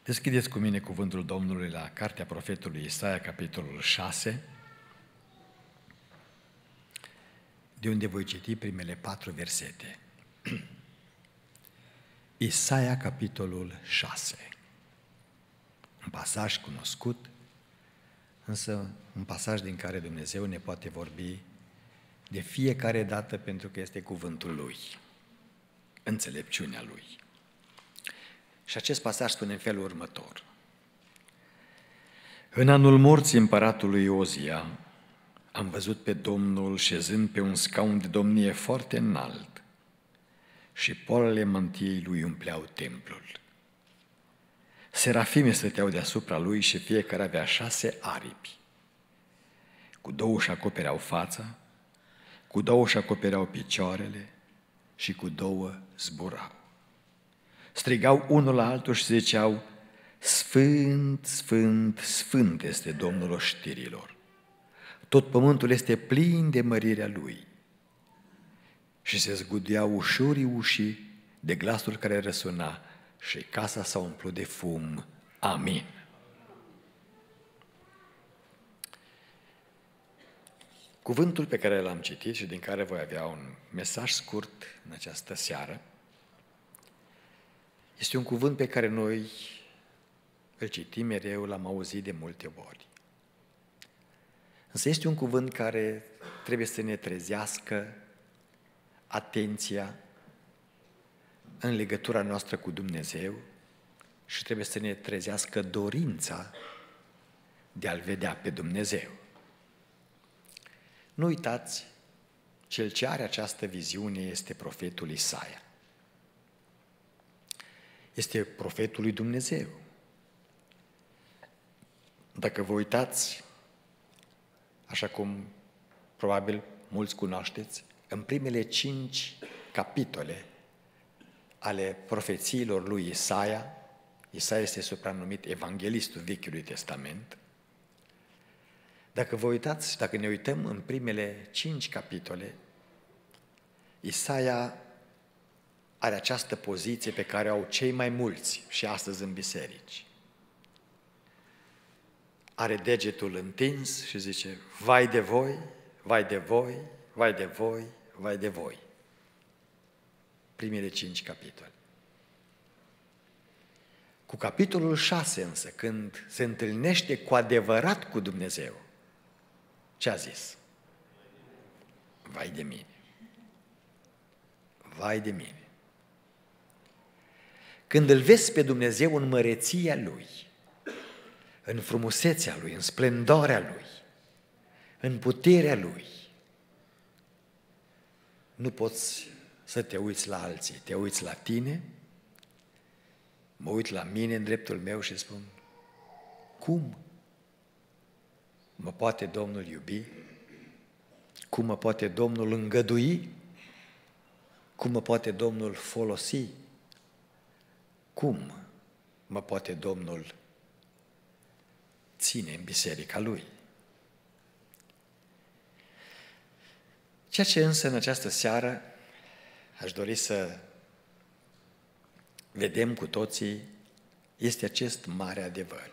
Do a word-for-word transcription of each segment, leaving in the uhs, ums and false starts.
Deschideți cu mine cuvântul Domnului la cartea profetului Isaia, capitolul șase, de unde voi citi primele patru versete. Isaia, capitolul șase. Un pasaj cunoscut, însă un pasaj din care Dumnezeu ne poate vorbi de fiecare dată pentru că este cuvântul Lui, înțelepciunea Lui. Și acest pasaj spune în felul următor. În anul morții împăratului Ozia, am văzut pe Domnul șezând pe un scaun de domnie foarte înalt și polele mântiei lui umpleau templul. Serafime stăteau deasupra lui și fiecare avea șase aripi. Cu două își acopereau fața, cu două își acopereau picioarele și cu două zburau. Strigau unul la altul și ziceau, Sfânt, Sfânt, Sfânt este Domnul oștirilor. Tot pământul este plin de mărirea Lui. Și se zgudeau ușurii ușii de glasul care răsuna și casa s-a umplut de fum. Amin. Cuvântul pe care l-am citit și din care voi avea un mesaj scurt în această seară este un cuvânt pe care noi îl citim mereu, l-am auzit de multe ori. Însă este un cuvânt care trebuie să ne trezească atenția în legătura noastră cu Dumnezeu și trebuie să ne trezească dorința de a-L vedea pe Dumnezeu. Nu uitați, cel ce are această viziune este profetul Isaia. Este profetul lui Dumnezeu. Dacă vă uitați, așa cum probabil mulți cunoașteți, în primele cinci capitole ale profețiilor lui Isaia, Isaia este supranumit evanghelistul Vechiului Testament. Dacă vă uitați, dacă ne uităm în primele cinci capitole, Isaia are această poziție pe care au cei mai mulți și astăzi în biserici. Are degetul întins și zice, vai de voi, vai de voi, vai de voi, vai de voi. Primele cinci capitole. Cu capitolul șase însă, când se întâlnește cu adevărat cu Dumnezeu, ce a zis? Vai de mine. Vai de mine. Când îl vezi pe Dumnezeu în măreția Lui, în frumusețea Lui, în splendoarea Lui, în puterea Lui, nu poți să te uiți la alții, te uiți la tine, mă uit la mine în dreptul meu și spun, cum mă poate Domnul iubi? Cum mă poate Domnul îngădui? Cum mă poate Domnul folosi? Cum mă poate Domnul ține în biserica Lui? Ceea ce însă în această seară aș dori să vedem cu toții este acest mare adevăr.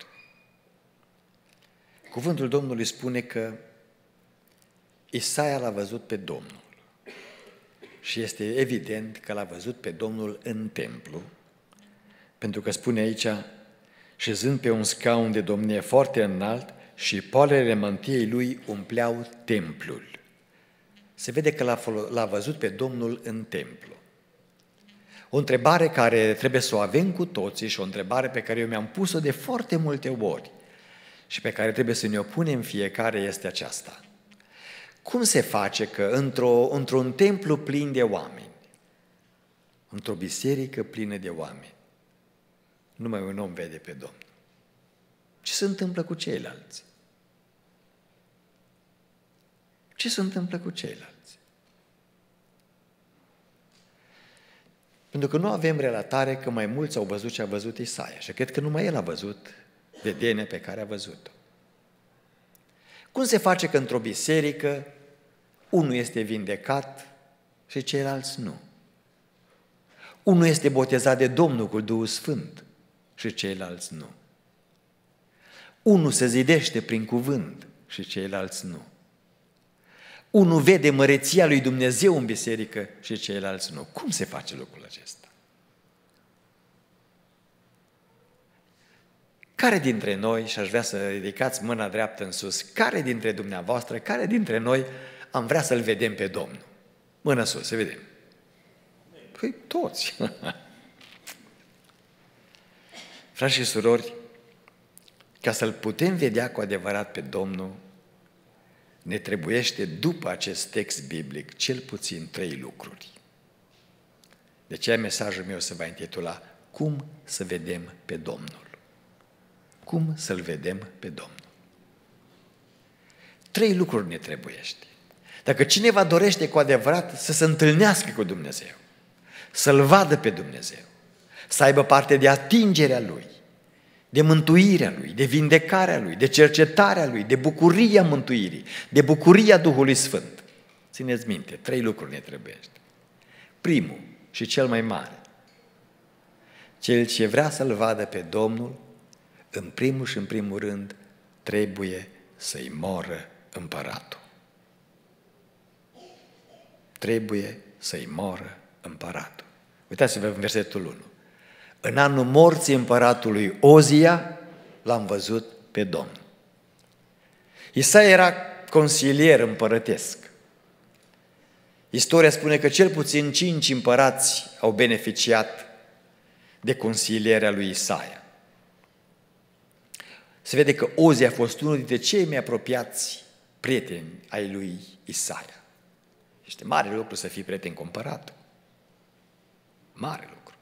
Cuvântul Domnului spune că Isaia l-a văzut pe Domnul și este evident că l-a văzut pe Domnul în templu, pentru că spune aici, șezând pe un scaun de domnie foarte înalt și polele mântiei lui umpleau templul. Se vede că l-a, l-a văzut pe Domnul în templu. O întrebare care trebuie să o avem cu toții și o întrebare pe care eu mi-am pus-o de foarte multe ori și pe care trebuie să ne o punem fiecare este aceasta. Cum se face că într-o, într-un templu plin de oameni, într-o biserică plină de oameni, numai un om vede pe Domnul? Ce se întâmplă cu ceilalți? Ce se întâmplă cu ceilalți? Pentru că nu avem relatare că mai mulți au văzut ce a văzut Isaia și cred că numai el a văzut vedenia pe care a văzut-o. Cum se face că într-o biserică unul este vindecat și ceilalți nu? Unul este botezat de Domnul cu Duhul Sfânt și ceilalți nu. Unul se zidește prin cuvânt și ceilalți nu. Unul vede măreția lui Dumnezeu în biserică și ceilalți nu. Cum se face lucrul acesta? Care dintre noi, și aș vrea să ridicați mâna dreaptă în sus, care dintre dumneavoastră, care dintre noi am vrea să-L vedem pe Domnul? Mână sus, să vedem. Păi toți. Frați și surori, ca să-L putem vedea cu adevărat pe Domnul, ne trebuiește după acest text biblic cel puțin trei lucruri. De aceea mesajul meu se va intitula Cum să vedem pe Domnul. Cum să-L vedem pe Domnul. Trei lucruri ne trebuiește. Dacă cineva dorește cu adevărat să se întâlnească cu Dumnezeu, să-L vadă pe Dumnezeu, să aibă parte de atingerea Lui, de mântuirea Lui, de vindecarea Lui, de cercetarea Lui, de bucuria mântuirii, de bucuria Duhului Sfânt. Țineți minte, trei lucruri ne trebuiește. Primul și cel mai mare, cel ce vrea să-L vadă pe Domnul, în primul și în primul rând, trebuie să-i moră împăratul. Trebuie să-i moră împăratul. Uitați-vă în versetul unu. În anul morții împăratului Ozia, l-am văzut pe Domnul. Isaia era consilier împărătesc. Istoria spune că cel puțin cinci împărați au beneficiat de consilierea lui Isaia. Se vede că Ozia a fost unul dintre cei mai apropiați prieteni ai lui Isaia. Este mare lucru să fii prieten cu împăratul. Mare lucru.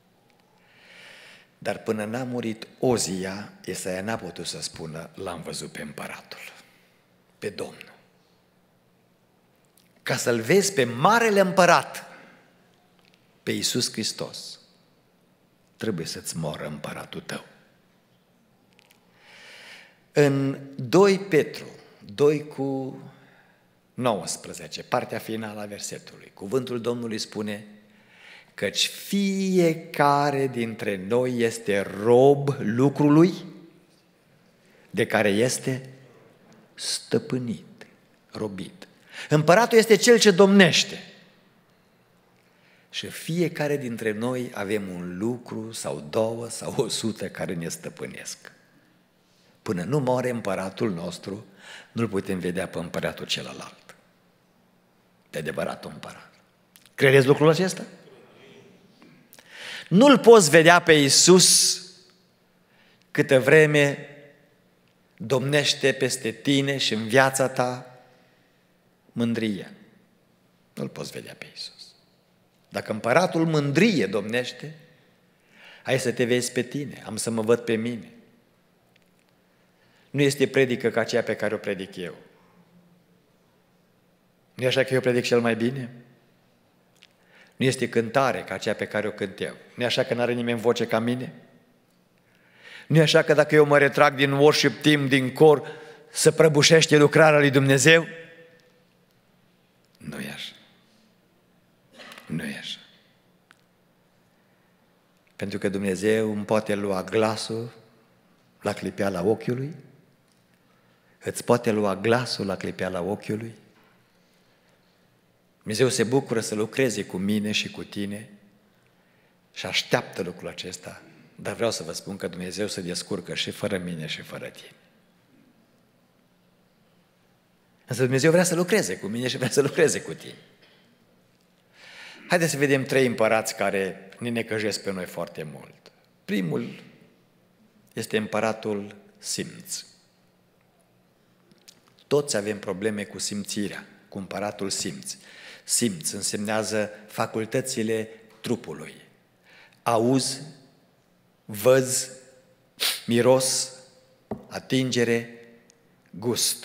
Dar până n-a murit Ozia, Isaia n-a putut să spună, l-am văzut pe împăratul, pe Domnul. Ca să-L vezi pe marele împărat, pe Iisus Hristos, trebuie să-ți moră împăratul tău. În doi Petru, doi cu nouăsprezece, partea finală a versetului, cuvântul Domnului spune căci fiecare dintre noi este rob lucrului de care este stăpânit, robit. Împăratul este cel ce domnește. Și fiecare dintre noi avem un lucru sau două sau o sută care ne stăpânesc. Până nu moare împăratul nostru, nu-l putem vedea pe împăratul celălalt. De adevărat împărat. Credeți lucrul acesta? Nu-L poți vedea pe Iisus câtă vreme domnește peste tine și în viața ta mândria. Nu-L poți vedea pe Iisus. Dacă împăratul mândrie domnește, hai să te vezi pe tine, am să mă văd pe mine. Nu este predică ca aceea pe care o predic eu. Nu e așa că eu predic cel mai bine? Nu este cântare ca aceea pe care o cânt eu. Nu e așa că n-are nimeni voce ca mine? Nu e așa că dacă eu mă retrag din worship team, din cor, să prăbușește lucrarea lui Dumnezeu? Nu e așa. Nu e așa. Pentru că Dumnezeu îmi poate lua glasul la clipeala ochiului, îți poate lua glasul la clipeala ochiului. Dumnezeu se bucură să lucreze cu mine și cu tine și așteaptă lucrul acesta, dar vreau să vă spun că Dumnezeu se descurcă și fără mine și fără tine. Însă Dumnezeu vrea să lucreze cu mine și vrea să lucreze cu tine. Haideți să vedem trei împărați care ne necăjesc pe noi foarte mult. Primul este împăratul simț. Toți avem probleme cu simțirea, cu împăratul simț. Simț însemnează facultățile trupului. Auz, văz, miros, atingere, gust.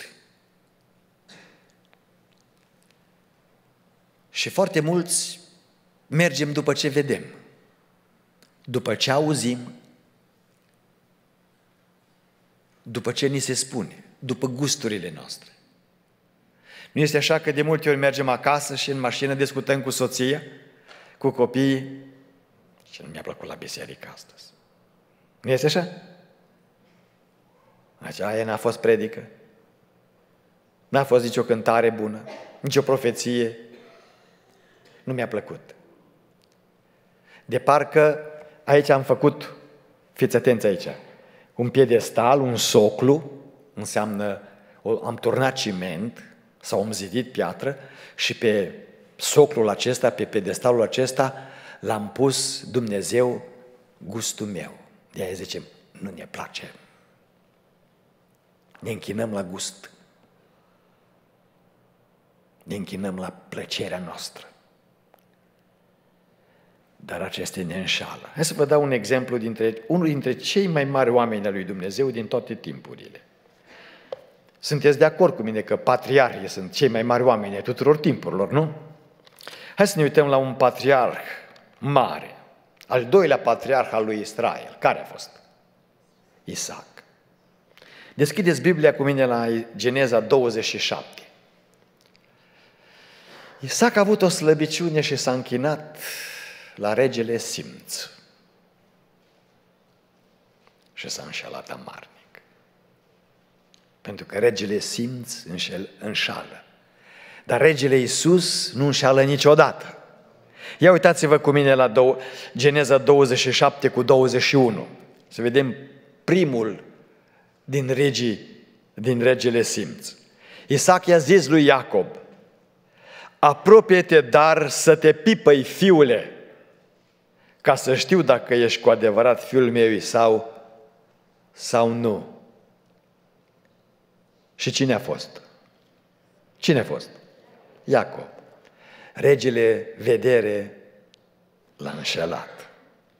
Și foarte mulți mergem după ce vedem, după ce auzim, după ce ni se spune, după gusturile noastre. Nu este așa că de multe ori mergem acasă și în mașină discutăm cu soția, cu copiii, și nu mi-a plăcut la biserică astăzi. Nu este așa? Deci aia n-a fost predică. N-a fost nicio cântare bună, nicio profeție. Nu mi-a plăcut. De parcă aici am făcut, fiți atenți aici, un piedestal, un soclu, înseamnă, am turnat ciment sau am zidit piatră și pe soclul acesta, pe piedestalul acesta, l-am pus Dumnezeu gustul meu. De-aia zicem, nu ne place. Ne închinăm la gust. Ne închinăm la plăcerea noastră. Dar acestea ne înșală. Hai să vă dau un exemplu dintre unul dintre cei mai mari oameni al lui Dumnezeu din toate timpurile. Sunteți de acord cu mine că patriarhii sunt cei mai mari oameni ai tuturor timpurilor, nu? Hai să ne uităm la un patriarh mare. Al doilea patriarh al lui Israel. Care a fost? Isaac. Deschideți Biblia cu mine la Geneza douăzeci și șapte. Isaac a avut o slăbiciune și s-a închinat la regele Simț. Și s-a înșelat amarnic. Pentru că regele Simț înșel, înșală. Dar regele Iisus nu înșală niciodată. Ia uitați-vă cu mine la dou- Geneza douăzeci și șapte cu douăzeci și unu. Să vedem primul din regii, din regele Simț. Isaac i-a zis lui Iacob: apropie-te dar să te pipăi, fiule, ca să știu dacă ești cu adevărat fiul meu sau, sau nu. Și cine a fost? Cine a fost? Iacob. Regele vedere l-a înșelat.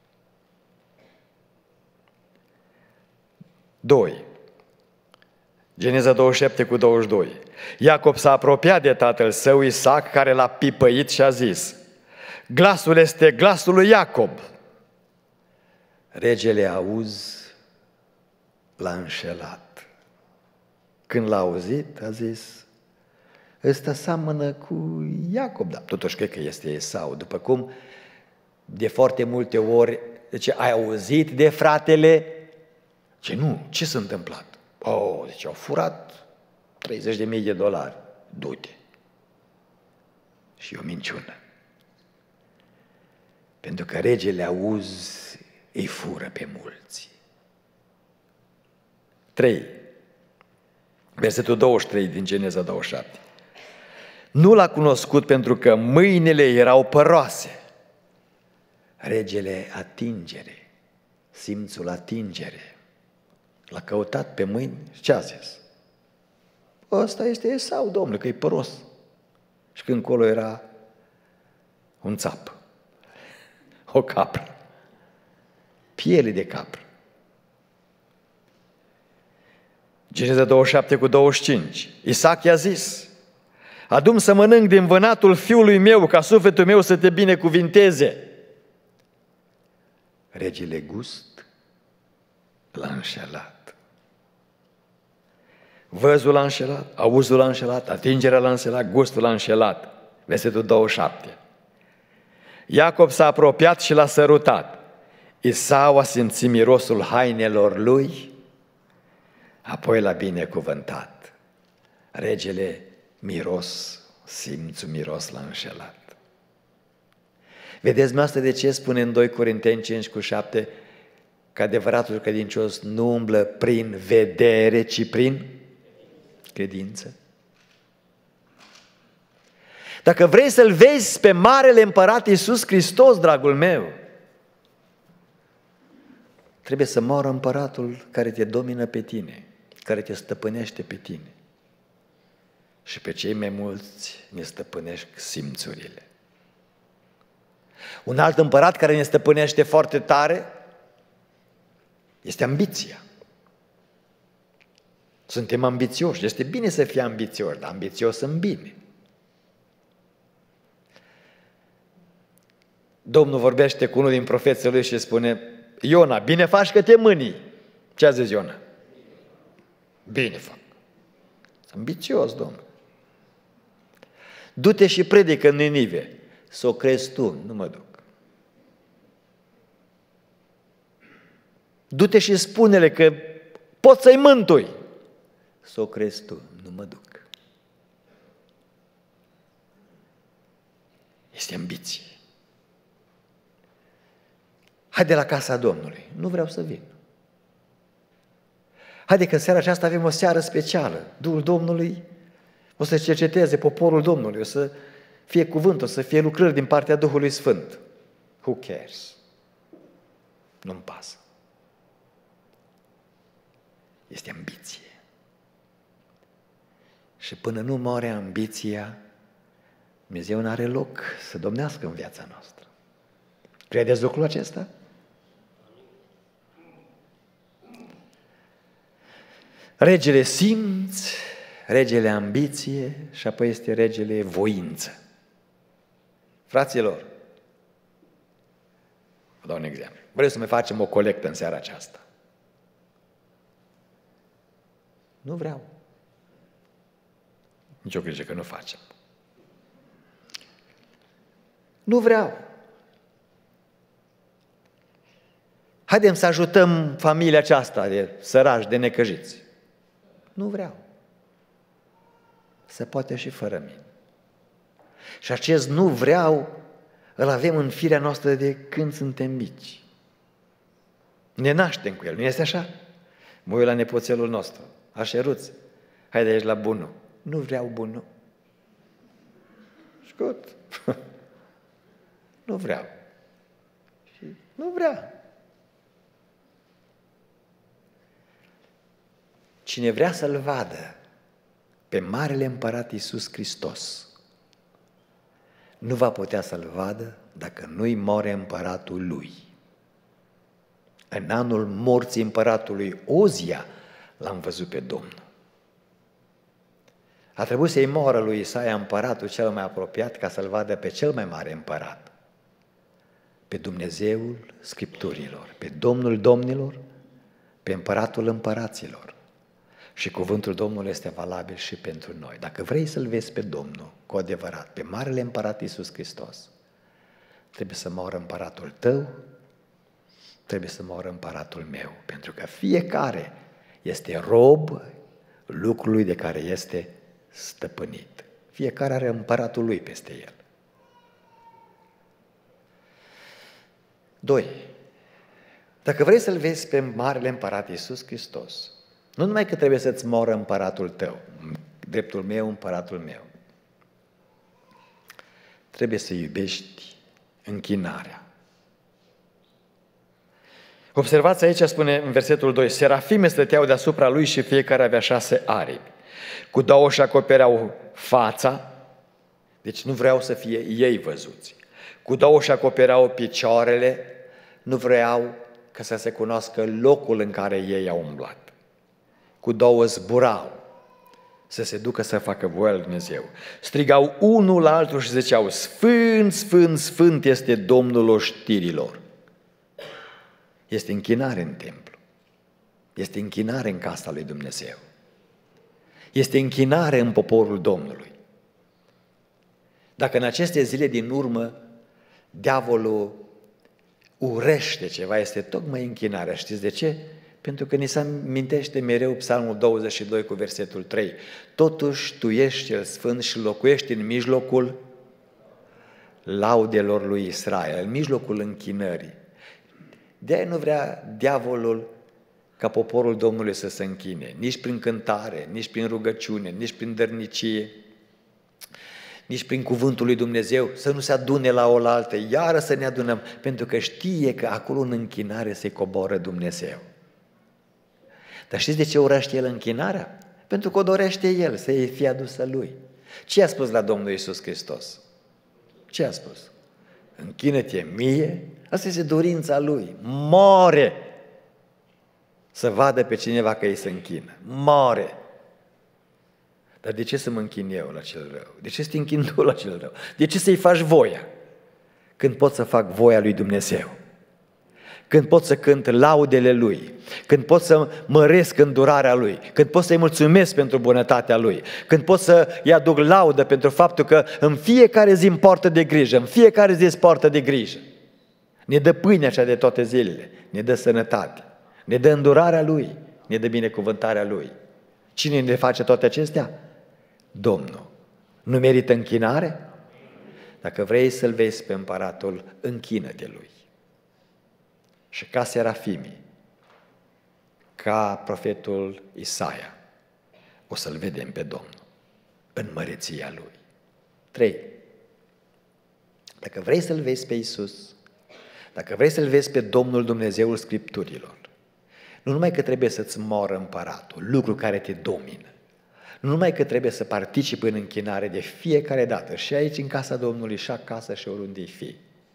Doi. Geneza douăzeci și șapte cu douăzeci și doi. Iacob s-a apropiat de tatăl său Isaac, care l-a pipăit și a zis: glasul este glasul lui Iacob. Regele auzi, l-a înșelat. Când l-a auzit, a zis: ăsta seamănă cu Iacob. Da, totuși cred că este Esau. După cum de foarte multe ori, deci ai auzit de fratele? Ce nu, ce s-a întâmplat? Oh, deci au furat treizeci de mii de dolari. Du-te. Și e o minciună. Pentru că regele auzi, îi fură pe mulți. Trei. Versetul douăzeci și trei din Geneza douăzeci și șapte. Nu l-a cunoscut pentru că mâinile erau păroase. Regele atingere, simțul atingere. L-a căutat pe mâini și ce a zis? Ăsta este Esau, domnule, că e păros. Și când colo era un țap, o capră, piele de capră. Geneza douăzeci și șapte cu douăzeci și cinci. Isaac i-a zis: adu-mi să mănânc din vânatul fiului meu, ca sufletul meu să te binecuvinteze. Regele gust l-a înșelat. Văzul l-a înșelat, auzul l-a înșelat, atingerea l-a înșelat, gustul l-a înșelat. Versetul douăzeci și șapte. Iacob s-a apropiat și l-a sărutat. Isau a simțit mirosul hainelor lui, apoi l-a binecuvântat. Regele miros, simțul miros l-a înșelat. Vedeți noastră de ce spune în doi Corinteni cinci cu șapte că adevăratul credincios nu umblă prin vedere, ci prin credință? Dacă vrei să-L vezi pe Marele Împărat Iisus Hristos, dragul meu, trebuie să moară împăratul care te domină pe tine, care te stăpânește pe tine. Și pe cei mai mulți ne stăpânești simțurile. Un alt împărat care ne stăpânește foarte tare este ambiția. Suntem ambițioși, este bine să fii ambițios, dar ambițios în bine. Domnul vorbește cu unul din profeții lui și spune: Iona, bine faci că te mânii. Ce a zis Iona? Bine fac. Sunt ambițios, Domnul. Du-te și predică în Ninive. Să o crezi tu, nu mă duc. Du-te și spune-le că poți să-i mântui. Să o crezi tu, nu mă duc. Este ambiție. Haide la casa Domnului. Nu vreau să vin. Haide că în seara aceasta avem o seară specială. Duhul Domnului o să cerceteze poporul Domnului, o să fie cuvânt, o să fie lucrări din partea Duhului Sfânt. Who cares? Nu-mi pasă. Este ambiție. Și până nu moare ambiția, Dumnezeu nu are loc să domnească în viața noastră. Credeți lucrul acesta? Regele simț, regele ambiție și apoi este regele voință. Fraților, vă dau un exemplu. Vreau să mai facem o colectă în seara aceasta. Nu vreau. Nici o grijă că nu facem. Nu vreau. Haidem să ajutăm familia aceasta de sărași, de necăjiți. Nu vreau. Se poate și fără mine. Și acest nu vreau îl avem în firea noastră de când suntem mici. Ne naștem cu el, nu este așa? Mă uit la nepoțelul nostru, Așeruț, haide aici la Bunu. Nu vreau Bunu. Șcut. Nu vreau. Și nu vreau. Cine vrea să-L vadă pe Marele Împărat Iisus Hristos, nu va putea să-L vadă dacă nu-i moare împăratul lui. În anul morții împăratului Ozia l-am văzut pe Domnul. A trebuit să-i moară lui Isaia împăratul cel mai apropiat ca să-L vadă pe cel mai mare împărat, pe Dumnezeul Scripturilor, pe Domnul Domnilor, pe Împăratul Împăraților. Și cuvântul Domnului este valabil și pentru noi. Dacă vrei să-L vezi pe Domnul, cu adevărat, pe Marele Împărat Iisus Hristos, trebuie să moară împăratul tău, trebuie să moară împăratul meu, pentru că fiecare este rob lucrului de care este stăpânit. Fiecare are împăratul lui peste el. Doi. Dacă vrei să-L vezi pe Marele Împărat Iisus Hristos, nu numai că trebuie să-ți moră împăratul tău, dreptul meu, împăratul meu, trebuie să iubești închinarea. Observați aici, spune în versetul doi, serafime stăteau deasupra lui și fiecare avea șase aripi. Cu două își acopereau fața, deci nu vreau să fie ei văzuți. Cu două își acopereau picioarele, nu vreau ca să se cunoască locul în care ei au umblat. Cu două zburau, să se ducă să facă voia lui Dumnezeu. Strigau unul la altul și ziceau, Sfânt, Sfânt, Sfânt este Domnul oștirilor. Este închinare în templu. Este închinare în casa lui Dumnezeu. Este închinare în poporul Domnului. Dacă în aceste zile din urmă diavolul urește ceva, este tocmai închinarea. Știți de ce? Pentru că ni se amintește mereu Psalmul douăzeci și doi cu versetul trei. Totuși Tu ești cel sfânt și locuiești în mijlocul laudelor lui Israel, în mijlocul închinării. De-aia nu vrea diavolul ca poporul Domnului să se închine, nici prin cântare, nici prin rugăciune, nici prin dărnicie, nici prin cuvântul lui Dumnezeu, să nu se adune la oaltă, iară să ne adunăm, pentru că știe că acolo în închinare se coboră Dumnezeu. Dar știți de ce urăște el închinarea? Pentru că o dorește el să fie adusă lui. Ce a spus la Domnul Iisus Hristos? Ce a spus? Închină-te mie, asta este dorința lui, moare să vadă pe cineva că ei se închină, moare. Dar de ce să mă închin eu la cel rău? De ce să te închin tu la cel rău? De ce să-i faci voia? Când pot să fac voia lui Dumnezeu, când pot să cânt laudele Lui, când pot să măresc îndurarea Lui, când pot să-i mulțumesc pentru bunătatea Lui, când pot să-i aduc laudă pentru faptul că în fiecare zi îmi poartă de grijă, în fiecare zi îți poartă de grijă. Ne dă pâinea cea de toate zilele, ne dă sănătate, ne dă îndurarea Lui, ne dă binecuvântarea Lui. Cine ne face toate acestea? Domnul. Nu merită închinare? Dacă vrei să-L vezi pe împăratul, închină-te Lui. Și ca serafimii, ca profetul Isaia, o să-L vedem pe Domnul în măreția Lui. Trei. Dacă vrei să-L vezi pe Iisus, dacă vrei să-L vezi pe Domnul Dumnezeul Scripturilor, nu numai că trebuie să-ți moră împăratul, lucru care te domină, nu numai că trebuie să participi în închinare de fiecare dată, și aici în casa Domnului, și acasă, și oriunde fi.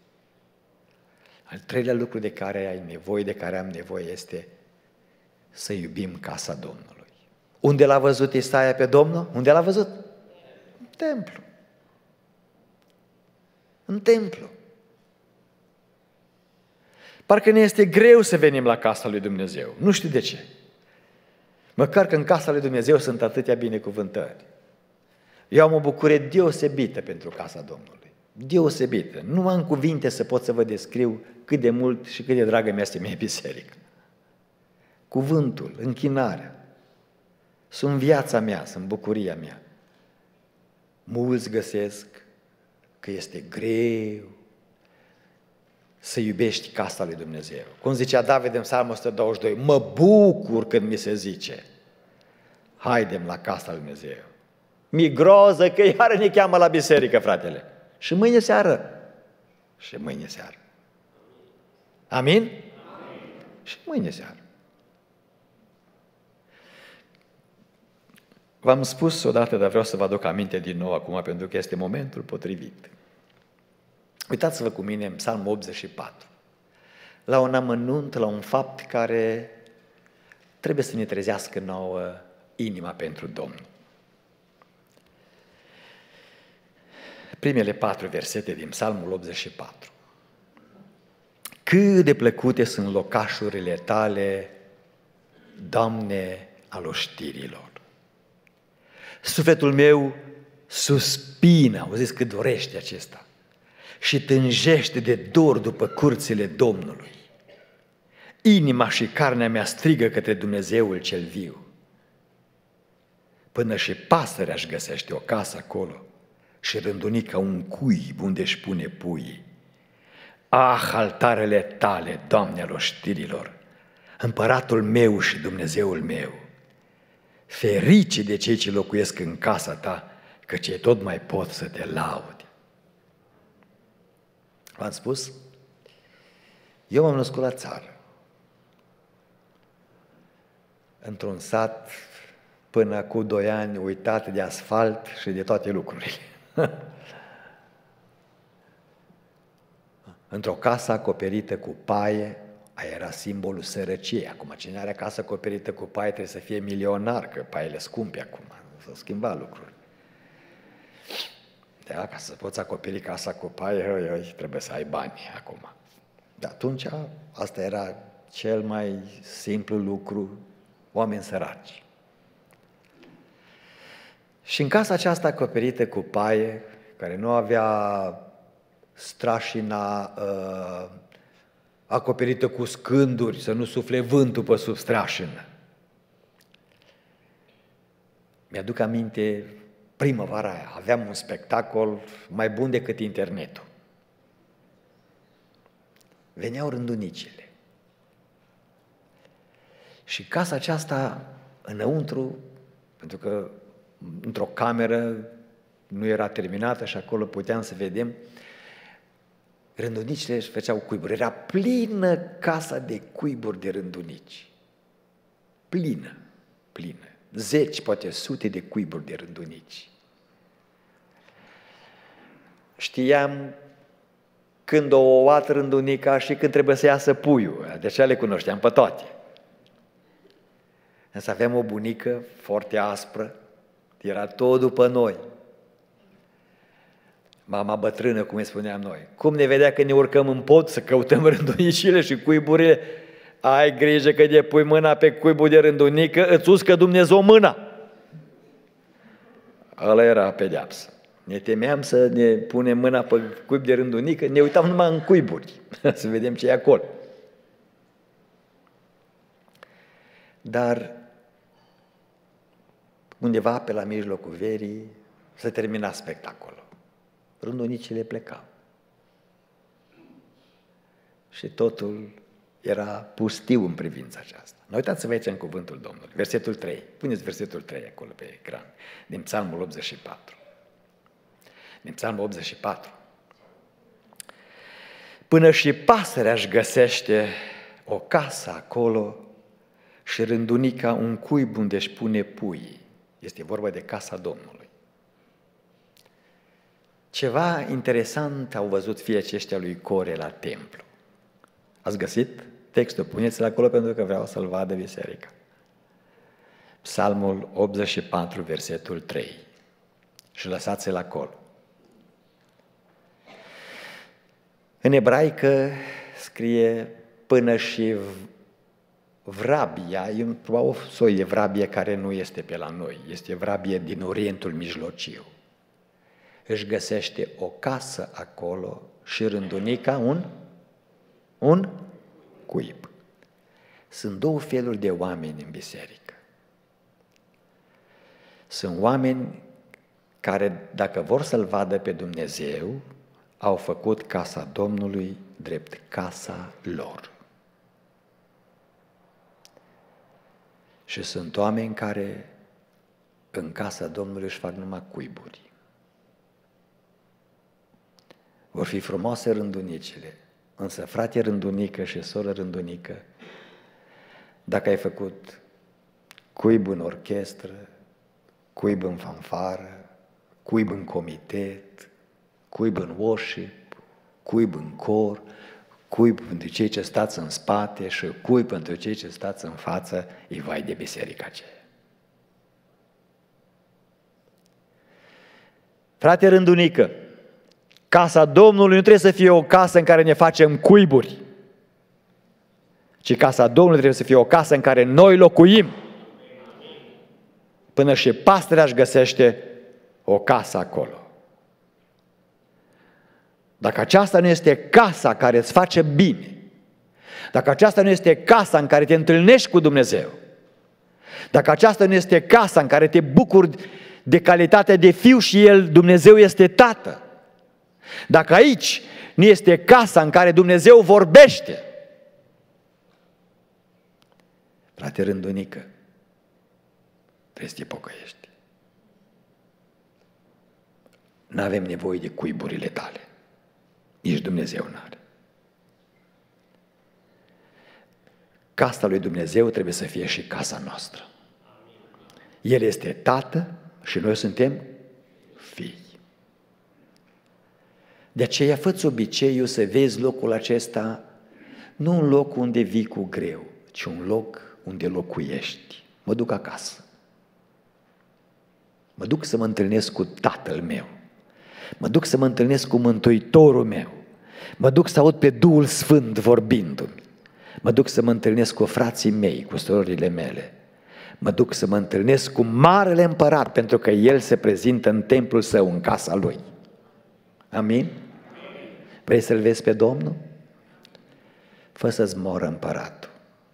Al treilea lucru de care ai nevoie, de care am nevoie, este să iubim casa Domnului. Unde l-a văzut Isaia pe Domnul? Unde l-a văzut? În templu. În templu. Parcă ne este greu să venim la casa lui Dumnezeu. Nu știu de ce. Măcar că în casa lui Dumnezeu sunt atâtea binecuvântări. Eu am o bucurie deosebită pentru casa Domnului. Deosebită. Nu am cuvinte să pot să vă descriu cât de mult și cât de dragă mi-este mie biserică. Cuvântul, închinarea, sunt viața mea, sunt bucuria mea. Mulți găsesc că este greu să iubești casa lui Dumnezeu. Cum zicea David în Psalmul o sută douăzeci și doi, mă bucur când mi se zice, haidem la casa lui Dumnezeu. Mi-e groză că iară ne cheamă la biserică, fratele. Și mâine seară. Și mâine seară. Amin? Amin. Și mâine seară. V-am spus odată, dar vreau să vă aduc aminte din nou acum, pentru că este momentul potrivit. Uitați-vă cu mine în Psalmul optzeci și patru, la un amănunt, la un fapt care trebuie să ne trezească nouă inima pentru Domnul. Primele patru versete din Psalmul optzeci și patru. Cât de plăcute sunt locașurile tale, Doamne, al oștirilor. Sufletul meu suspină, auziți cât dorește acesta, și tânjește de dor după curțile Domnului. Inima și carnea mea strigă către Dumnezeul cel viu. Până și pasărea își găsește o casă acolo și rândunica un cuib unde își pune puii. Ah, altarele tale, Doamne al oștirilor, împăratul meu și Dumnezeul meu, ferice de cei ce locuiesc în casa ta, că cei tot mai pot să te laude. V-am spus? Eu m-am născut la țară, într-un sat până cu doi ani uitat de asfalt și de toate lucrurile. Într-o casă acoperită cu paie, aia era simbolul sărăciei. Acum, cine are casă acoperită cu paie trebuie să fie milionar, că paiele scumpe acum, s-au schimbat lucruri. Da, ca să poți acoperi casa cu paie, trebuie să ai bani acum. De atunci, asta era cel mai simplu lucru, oameni săraci. Și în casa aceasta acoperită cu paie, care nu avea strașina uh, acoperită cu scânduri, să nu sufle vântul pe sub strașină. Mi-aduc aminte, primăvara aia, aveam un spectacol mai bun decât internetul. Veneau rândunicile. Și casa aceasta, înăuntru, pentru că într-o cameră nu era terminată și acolo puteam să vedem, rândunicile își făceau cuiburi. Era plină casa de cuiburi de rândunici. Plină, plină. Zeci, poate sute de cuiburi de rândunici. Știam când o oat rândunica și când trebuie să iasă puiul. Deci le cunoșteam pe toate. Însă aveam o bunică foarte aspră, era tot după noi. Mama bătrână, cum îi spuneam noi. Cum ne vedea că ne urcăm în pod să căutăm rândunicile și cuiburile, ai grijă că de pui mâna pe cuibul de rândunică, îți uscă Dumnezeu mâna. Ăla era pedeapsă. Ne temeam să ne punem mâna pe cuib de rândunică, ne uitam numai în cuiburi, să vedem ce e acolo. dar undeva pe la mijlocul verii se termina spectacolul. Rândunicile plecau. Și totul era pustiu în privința aceasta. Nu uitați-vă aici în cuvântul Domnului, versetul trei. Puneți versetul trei acolo pe ecran, din Psalmul optzeci și patru. Din Psalmul optzeci și patru. Până și pasărea își găsește o casă acolo și rândunica un cuib unde își pune puii. Este vorba de casa Domnului. Ceva interesant au văzut fii aceștia lui Core la templu. Ați găsit textul? Puneți-l acolo pentru că vreau să-l vadă biserica. Psalmul optzeci și patru, versetul trei. Și lăsați-l acolo. În ebraică scrie până și vrabia, e o soi de vrabie care nu este pe la noi, este vrabie din Orientul Mijlociu. Își găsește o casă acolo și rândunica un, un cuib. Sunt două feluri de oameni în biserică. Sunt oameni care, dacă vor să-L vadă pe Dumnezeu, au făcut casa Domnului drept casa lor. Și sunt oameni care în casa Domnului își fac numai cuiburi. Vor fi frumoase rândunicile, însă frate rândunică și soră rândunică, dacă ai făcut cuib în orchestră, cuib în fanfară, cuib în comitet, cuib în worship, cuib în cor, cuib pentru cei ce stați în spate și cuib pentru cei ce stați în față, e vai de biserica aceea. Frate rândunică, casa Domnului nu trebuie să fie o casă în care ne facem cuiburi, ci casa Domnului trebuie să fie o casă în care noi locuim. Până și pastărea își găsește o casă acolo. Dacă aceasta nu este casa care îți face bine, dacă aceasta nu este casa în care te întâlnești cu Dumnezeu, dacă aceasta nu este casa în care te bucuri de calitatea de fiu și El, Dumnezeu, este Tată, dacă aici nu este casa în care Dumnezeu vorbește, frate rândunică, trebuie să te pocăiești. N-avem nevoie de cuiburile tale. Nici Dumnezeu n-are. Casa lui Dumnezeu trebuie să fie și casa noastră. El este Tată și noi suntem fii. De aceea fă-ți obiceiul să vezi locul acesta nu un loc unde vii cu greu, ci un loc unde locuiești. Mă duc acasă. Mă duc să mă întâlnesc cu Tatăl meu. Mă duc să mă întâlnesc cu Mântuitorul meu. Mă duc să aud pe Duhul Sfânt vorbindu-mi. Mă duc să mă întâlnesc cu frații mei, cu surorile mele. Mă duc să mă întâlnesc cu Marele Împărat, pentru că El se prezintă în templul Său, în casa Lui. Amin? Vrei să-L vezi pe Domnul? Fă să-ți moră împăratul.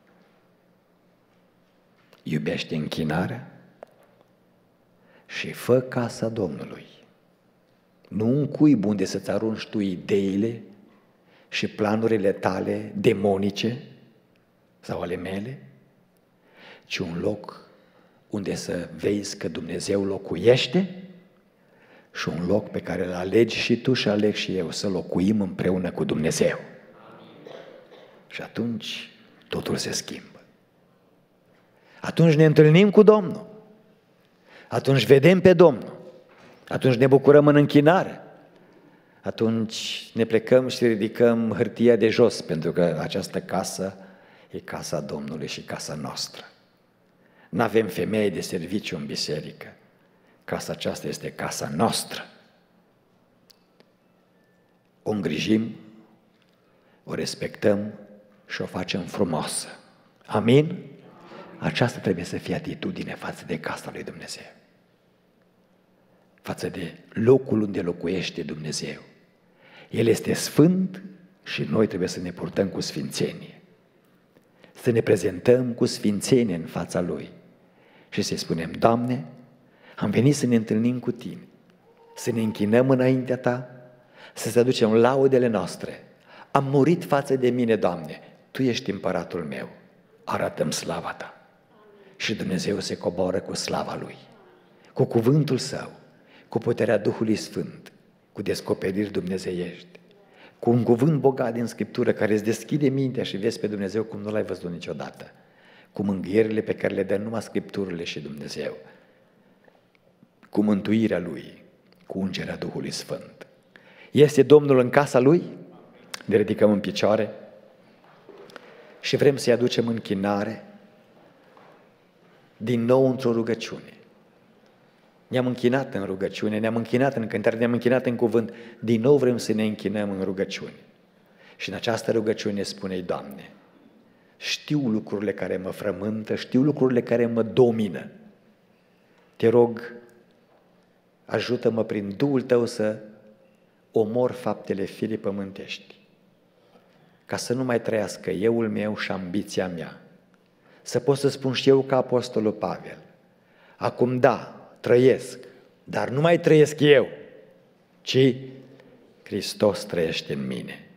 Iubește închinarea și fă casa Domnului. Nu un cuib unde să-ți arunci tu ideile și planurile tale demonice sau ale mele, ci un loc unde să vezi că Dumnezeu locuiește și un loc pe care îl alegi și tu și aleg și eu, să locuim împreună cu Dumnezeu. Și atunci totul se schimbă. Atunci ne întâlnim cu Domnul. Atunci vedem pe Domnul. Atunci ne bucurăm în închinare. Atunci ne plecăm și ridicăm hârtia de jos, pentru că această casă e casa Domnului și casa noastră. N-avem femeie de serviciu în biserică. Casa aceasta este casa noastră. O îngrijim, o respectăm și o facem frumoasă. Amin? Aceasta trebuie să fie atitudine față de casa lui Dumnezeu. Față de locul unde locuiește Dumnezeu. El este sfânt și noi trebuie să ne purtăm cu sfințenie. să ne prezentăm cu sfințenie în fața Lui și să-i spunem: Doamne, am venit să ne întâlnim cu Tine, să ne închinăm înaintea Ta, să-ți aducem laudele noastre. Am murit față de mine, Doamne, Tu ești împăratul meu, arată-mi slava Ta. Și Dumnezeu se coboară cu slava Lui, cu cuvântul Său, cu puterea Duhului Sfânt, cu descoperiri dumnezeiești, cu un cuvânt bogat din Scriptură care îți deschide mintea și vezi pe Dumnezeu cum nu L-ai văzut niciodată, cu mângâierile pe care le dă numai Scripturile și Dumnezeu, cu mântuirea Lui, cu ungerea Duhului Sfânt. Este Domnul în casa Lui? Ne ridicăm în picioare și vrem să-i aducem închinare din nou într-o rugăciune. Ne-am închinat în rugăciune, ne-am închinat în cântare, ne-am închinat în cuvânt. Din nou vrem să ne închinăm în rugăciune. Și în această rugăciune spune-i: Doamne, știu lucrurile care mă frământă, știu lucrurile care mă domină. Te rog, ajută-mă prin Duhul Tău să omor faptele firii pământești, ca să nu mai trăiască euul meu și ambiția mea. Să pot să spun și eu ca Apostolul Pavel: acum da, trăiesc, dar nu mai trăiesc eu, ci Hristos trăiește în mine.